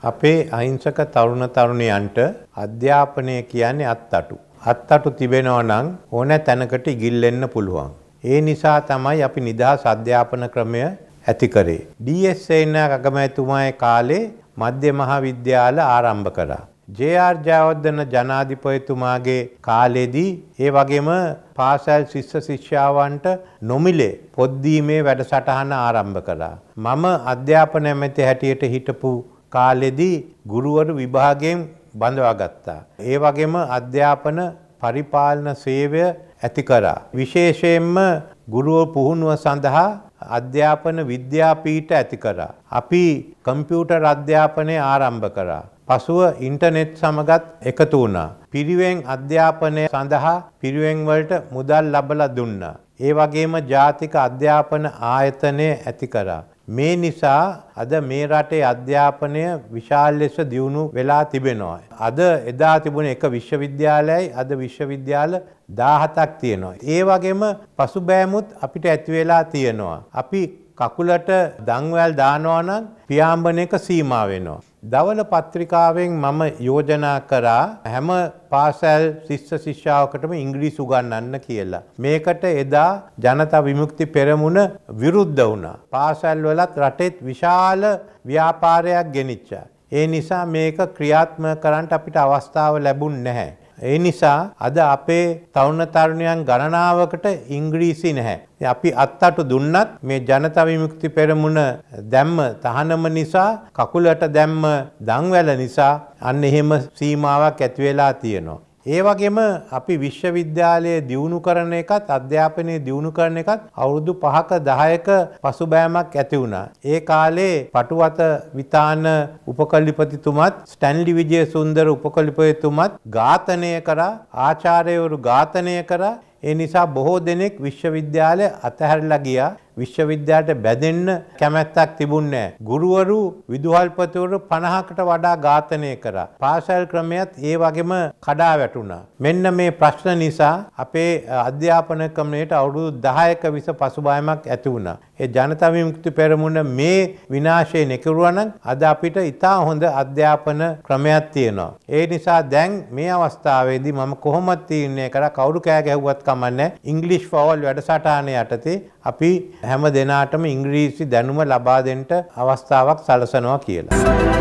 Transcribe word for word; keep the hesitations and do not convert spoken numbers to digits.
අපේ අහිංසක තරුණ තරුණියන්ට අධ්‍යාපනය කියන්නේ අත්තටු. අත්තටු තිබෙනවා නම් ඕන තැනකට ඉගිල්ලෙන්න පුළුවන්. ඒ නිසා තමයි අපි නිදහස් අධ්‍යාපන ක්‍රමය ඇති කරේ. ඩී එස් සේනානායක අගමැතිතුමාගේ කාලේ මධ්‍ය මහාවිද්‍යාල ආරම්භ කරා. ජේ ආර් ජයවර්ධන ජනාධිපතිතුමාගේ කාලෙදී ඒ වගේම පාසල් ශිෂ්‍ය ශිෂ්‍යාවන්ට නොමිලේ පොත් දීමේ වැඩසටහන ආරම්භ කළා. මම අධ්‍යාපන ඇමති හැටියට හිටපු කාලෙදී ගුරුවරු විභාගයෙන් බඳවා ගත්තා. ඒ වගේම අධ්‍යාපන පරිපාලන සේවය ඇති කරා. විශේෂයෙන්ම ගුරුවරු පුහුණුව සඳහා අධ්‍යාපන විද්‍යාපීඨ ඇති කරා. අපි කම්පියුටර් අධ්‍යාපනය ආරම්භ කරා. පසුව ඉන්ටර්නෙට් සමගත් එකතු වුණා. පිරිවෙන් අධ්‍යාපනය සඳහා පිරිවෙන් වලට මුදල් ලබලා දුන්නා. ඒ වගේම ජාතික අධ්‍යාපන ආයතනය ඇති කරා. මේ නිසා අද මේ රටේ අධ්‍යාපනය විශාල ලෙස දියුණු වෙලා තිබෙනවා. අද එදා තිබුණ එක විශ්වවිද්‍යාලයයි අද විශ්වවිද්‍යාල දාහතක් තියෙනවා. ඒ වගේම පසුබෑමුත් අපිට ඇති වෙලා තියෙනවා. අපි කකුලට දන්වැල් දානවා නම් පියාඹන එක සීමා වෙනවා. දවල පත්‍රිකාවෙන් මම යෝජනා කරා හැම පාසල් ශිෂ්‍ය ශිෂ්‍යාවකටම ඉංග්‍රීසි උගන්වන්න කියලා. මේකට එදා ජනතා විමුක්ති පෙරමුණ විරුද්ධ වුණා. පාසල් වලත් රටෙත් විශාල ව්‍යාපාරයක් ගෙනිච්චා. ඒ නිසා මේක ක්‍රියාත්මක කරන්න අපිට අවස්ථාව ලැබුණ නැහැ. ඒ නිසා අද අපේ තරුණ තරුණියන් ගණනාවකට ඉංග්‍රීසි නැහැ. අපි අත්තටු දුන්නත් මේ ජනතා විමුක්ති පෙරමුණ දැම්ම තහනම නිසා කකුලට දැම්ම දන්වැල නිසා අන්න එහෙම සීමාවක් ඇති වෙලා තියෙනවා. ඒ වගේම අපි විශ්වවිද්‍යාලයේ දියුණු කරන එකත් අධ්‍යාපනයේ දියුණු කරන එකත් අවුරුදු පහක දහයක පසුබෑමක් ඇති වුණා. ඒ කාලේ පටුවත විතාන උපකල්පතිතුමත් ස්ටැන්ලි විජේසුන්දර උපකල්පතිතුමත් ඝාතනය කරා, ආචාර්යවරු ඝාතනය කරා. ඒ නිසා බොහෝ දෙනෙක් විශ්වවිද්‍යාලය අතහැරලා ගියා. විශ්වවිද්‍යාලයට බැඳෙන්න කැමැත්තක් තිබුණේ නැහැ. ගුරුවරු විදුහල්පතිවරු පනහකට වඩා ඝාතනය කරා. පාසල් ක්‍රමයක් ඒ වගේම කඩා වැටුණා. මෙන්න මේ ප්‍රශ්න නිසා අපේ අධ්‍යාපන ක්‍රමයට අවුරුදු දහයක විස පසුබෑමක් ඇති වුණා. ඒ ජනතා විමුක්ති පෙරමුණ මේ විනාශය නෙකරුවා නම් අද අපිට ඉතා හොඳ අධ්‍යාපන ක්‍රමයක් තියෙනවා. ඒ නිසා දැන් මේ අවස්ථාවේදී මම කොහොමද තීරණය කරා කවුරු කෑ ගැහුවත් කමන්නේ ඉංග්‍රීසි ෆෝල් වැඩසටහන යටතේ අපි හැම දෙනාටම ඉංග්‍රීසි දැනුම ලබා දෙන්න අවස්ථාවක් සලසනවා කියලා.